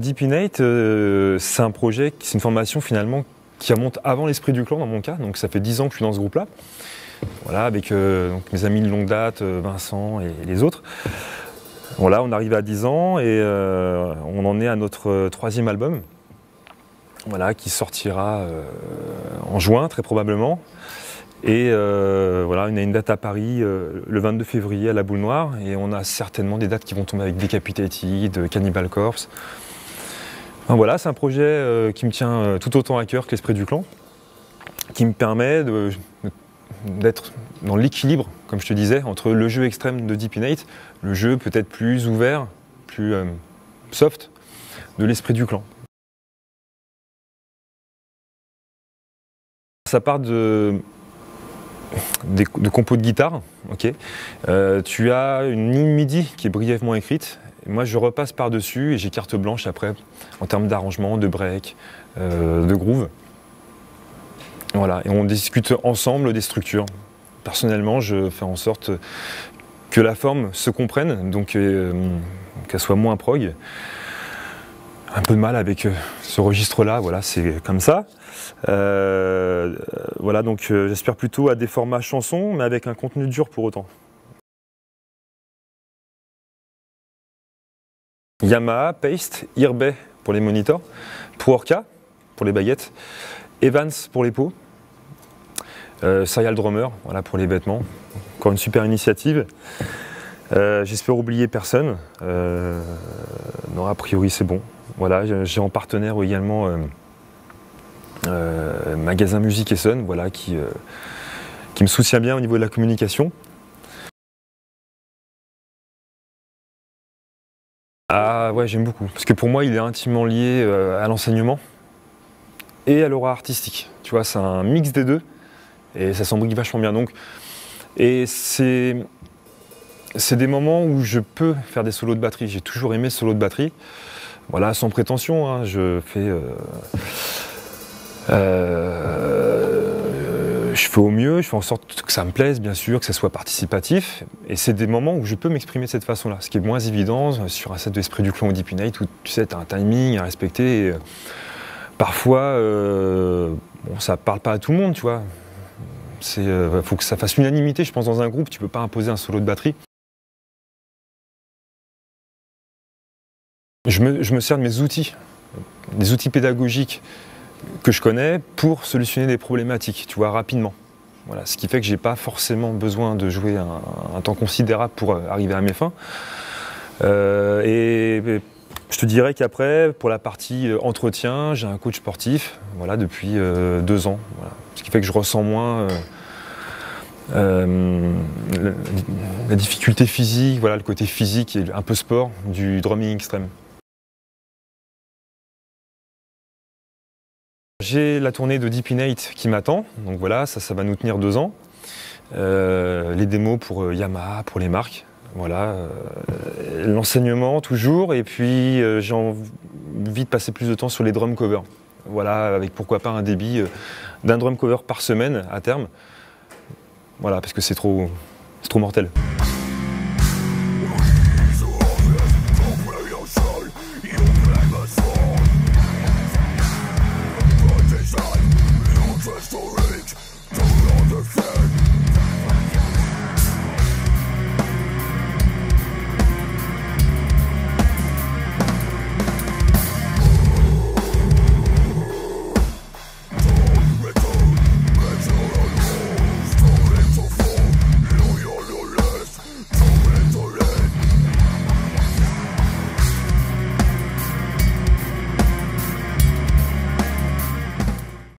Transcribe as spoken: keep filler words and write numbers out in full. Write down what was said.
Deep Innate, euh, c'est un projet, c'est une formation finalement qui remonte avant l'Esprit du Clan dans mon cas, donc ça fait dix ans que je suis dans ce groupe-là. Voilà, avec euh, donc mes amis de longue date, euh, Vincent et, et les autres. Voilà, on arrive à dix ans et euh, on en est à notre euh, troisième album, voilà, qui sortira euh, en juin très probablement. Et euh, voilà, on a une date à Paris euh, le vingt-deux février à la Boule Noire et on a certainement des dates qui vont tomber avec Decapitated, Cannibal Corpse. Enfin, voilà, c'est un projet euh, qui me tient euh, tout autant à cœur que l'Esprit du Clan, qui me permet d'être dans l'équilibre, comme je te disais, entre le jeu extrême de Deep Innate, le jeu peut-être plus ouvert, plus euh, soft de l'Esprit du Clan. Ça part de, de, de compos de guitare, okay. euh, tu as une ligne MIDI qui est brièvement écrite. Moi, je repasse par-dessus et j'ai carte blanche après, en termes d'arrangement, de break, euh, de groove. Voilà, et on discute ensemble des structures. Personnellement, je fais en sorte que la forme se comprenne, donc euh, qu'elle soit moins prog. Un peu de mal avec euh, ce registre-là, voilà, c'est comme ça. Euh, voilà, donc euh, j'espère plutôt à des formats chansons, mais avec un contenu dur pour autant. Yamaha, Paste, Irbay pour les monitors, Pro-Orca pour les baguettes, Evans pour les pots, euh, Serial Drummer voilà, pour les vêtements. Encore une super initiative. Euh, J'espère oublier personne. Euh, non, a priori c'est bon. Voilà, j'ai en partenaire également euh, euh, Magasin Musique et Son, voilà, qui, euh, qui me soutient bien au niveau de la communication. Ah ouais, j'aime beaucoup, parce que pour moi il est intimement lié euh, à l'enseignement et à l'aura artistique. Tu vois, c'est un mix des deux et ça s'embrique vachement bien. Donc, et c'est c'est des moments où je peux faire des solos de batterie. J'ai toujours aimé ce solo de batterie. Voilà, sans prétention, hein, je fais euh, euh, je fais au mieux, je fais en sorte que ça me plaise, bien sûr, que ça soit participatif. Et c'est des moments où je peux m'exprimer de cette façon-là, ce qui est moins évident sur un set de Esprit du Clan ou Deep Innate où tu sais, tu as un timing à respecter. Et, euh, parfois, euh, bon, ça parle pas à tout le monde, tu vois. Il euh, faut que ça fasse unanimité, je pense, dans un groupe. Tu peux pas imposer un solo de batterie. Je me, je me sers de mes outils, des outils pédagogiques que je connais pour solutionner des problématiques, tu vois, rapidement. Voilà, ce qui fait que j'ai pas forcément besoin de jouer un, un temps considérable pour arriver à mes fins. Euh, et, et je te dirais qu'après, pour la partie entretien, j'ai un coach sportif, voilà, depuis euh, deux ans. Voilà. Ce qui fait que je ressens moins euh, euh, la, la difficulté physique, voilà, le côté physique et un peu sport du drumming extrême. J'ai la tournée de Deep Innate qui m'attend, donc voilà, ça, ça va nous tenir deux ans. Euh, les démos pour Yamaha, pour les marques, voilà. Euh, L'enseignement toujours, et puis euh, j'ai envie de passer plus de temps sur les drum covers. Voilà, avec pourquoi pas un débit euh, d'un drum cover par semaine à terme. Voilà, parce que c'est trop, c'est trop mortel.